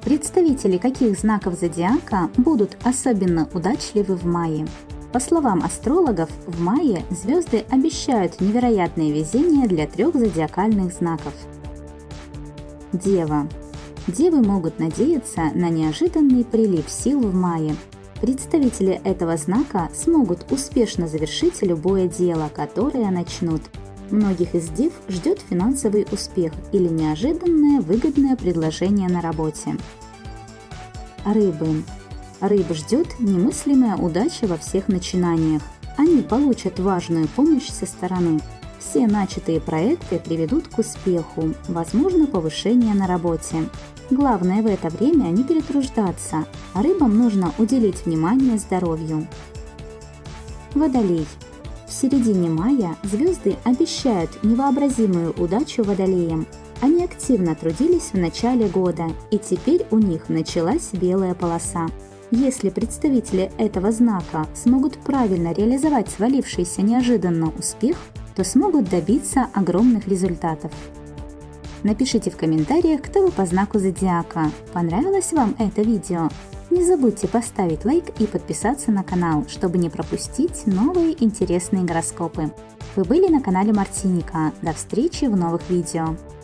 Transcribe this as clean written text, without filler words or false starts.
Представители каких знаков зодиака будут особенно удачливы в мае? По словам астрологов, в мае звезды обещают невероятное везение для 3 зодиакальных знаков. Дева. Девы могут надеяться на неожиданный прилив сил в мае. Представители этого знака смогут успешно завершить любое дело, которое начнут. Многих из дев ждет финансовый успех или неожиданное выгодное предложение на работе. Рыбы. Рыб ждет немыслимая удача во всех начинаниях. Они получат важную помощь со стороны. Все начатые проекты приведут к успеху, возможно повышение на работе. Главное в это время не перетруждаться, а рыбам нужно уделить внимание здоровью. Водолей. В середине мая звезды обещают невообразимую удачу водолеям. Они активно трудились в начале года, и теперь у них началась белая полоса. Если представители этого знака смогут правильно реализовать свалившийся неожиданно успех, то смогут добиться огромных результатов. Напишите в комментариях, кто вы по знаку зодиака. Понравилось вам это видео? Не забудьте поставить лайк и подписаться на канал, чтобы не пропустить новые интересные гороскопы. Вы были на канале Мартиника. До встречи в новых видео.